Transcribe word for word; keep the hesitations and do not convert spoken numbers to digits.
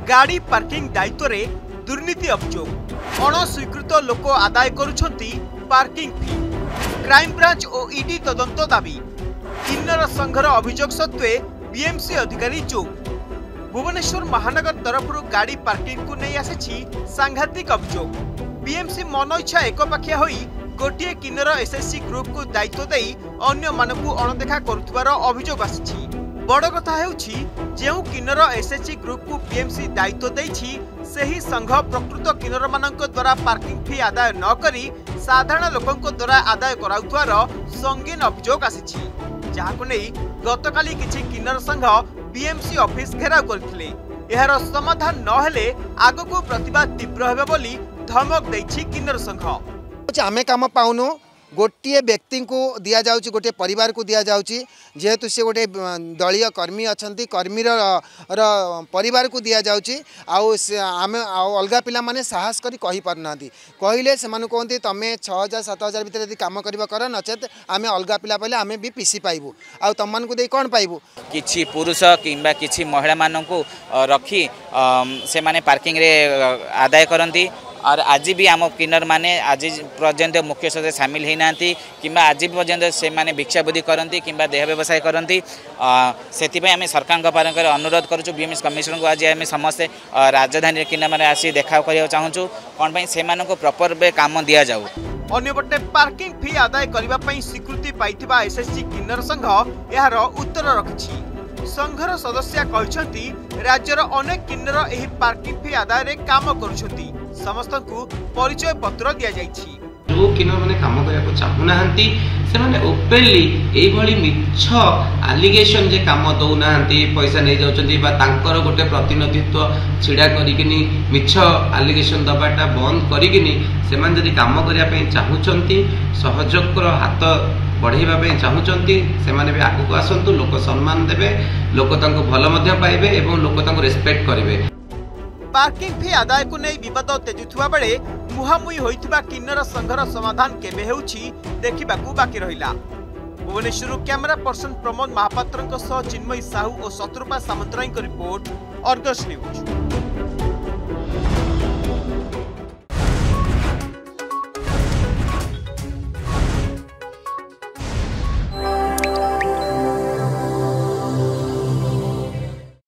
गाड़ी पार्किंग दायित्व रे दुर्नीति अभियोग अणस्वीकृत लोक आदाय करुछंती पार्किंग फी क्राइम ब्रांच और ईडी तदंत दाबी किन्नर संघर अभियोग सत्वे बीएमसी अधिकारी चुप भुवनेश्वर महानगर तरफ गाड़ी पार्किंग को नहीं आसी सांघातिक अभियोग बीएमसी मन इच्छा एकपाखिया होई गोटे किन्नर एसएससी ग्रुप को दायित्व देई अन्य मानकु अणदेखा करुथिबार अभियोग आसी बड़ कथा हेउछि जेउ किन्नर एसएससी ग्रुप को बीएमसी दायित्व देइछि सेही संघ प्रकृत किन्नर मानक द्वारा पार्किंग फी आदाय न करी साधारण लोकंक द्वारा आदाय कराउथवार संगीन अभियोग आसी जहाको नै गतकाली किछि किन्नर संघ बीएमसी ऑफिस घेराव करथिले एहार समाधान न हेले आगको प्रतिवाद तीव्र हेबे बोली धमक दैछि किन्नर संघ आमे काम पाउनु गोटे व्यक्ति को दिया जाउची गोटे परिवार को दिया जाउची जेहेतु से गोटे दलीय कर्मी अछंती कर्मी परिवार को दिया जाउची आउ आमे अलग पिला माने साहस करी कहि पारनांती कहले से मानु कहंती तमे छह हजार सात हजार भीतर यदि काम करबा कर नचेत आमे अलग पिला पले आमे भी पीसी पाइबू आउ तम मान को दे कोन पाइबू किछि पुरुष किंबा किछि महिला मान को रखी से माने पार्किंग रे आदाय करंती और आज भी आम किन्नर माने आज पर्यंत मुख्य सदस्य सामिल होना कि आज पर्यंत से माने भिक्षाबुद्धि करती कि देह व्यवसाय करती से आम सरकार पारंकर अनुरोध करूँ बीएमसी कमिशनर को आज आम समस्ते राजधानी किन्नर मैंने आसी देखा करने चाहूँ कौन से प्रॉपर वे काम दि जाऊ अन्यपटे पार्किंग फी आदाय करने स्वीकृति पाई एसएससी किन्नर संघ यार उत्तर रखिछि संघर सदस्य कहते राज्यर अनेक किन्नर एही पार्किंग फी आदाय रे काम करुछंती समस्त को परिचय पत्र दिया जाइछि जो किन्नर माने काम करिया को चाहू नाहंती से माने ओपनली एई भली मिछ एलिगेशन जे काम दउ नाहंती पैसा नै जाउछंती बा तांकर गोटे प्रतिनिधित्व छिडा करिकिनी मिछ एलिगेशन दबाटा बंद करिकिनी से माने जदी काम करिया पई चाहूछंती सहयोगकर हाथ बढ़ेबा पई चाहूछंती से माने भी आगु को आसंतु लोक सम्मान देबे लोक तांको भलो मध्य पाइबे एवं लोक तांको रिस्पेक्ट करिवे पार्किंग फी आदाय को नहीं विवाद तेजुवा बेले मुहामुही होइथिबा किन्नर संघर समाधान केबे हेउछि देखिबाकू बाकी रहिला। भुवनेश्वर कैमरा पर्सन प्रमोद महापात्र चिन्मयी साहू और Shatarupa Samantaray report Argus news.